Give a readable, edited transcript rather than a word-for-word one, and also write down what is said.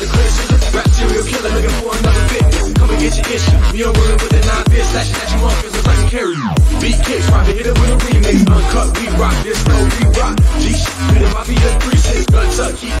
the criticism. Rap serial killer looking for another victim. Come and get your issue. Me a rolling with a 9-bit, slashing at you off cause it's like a carry you. Beat kicks, try to hit it with a remix. Uncut, we rock, this no re-rock. G-shit, hit it, mafia 3-6, gun tuck, keep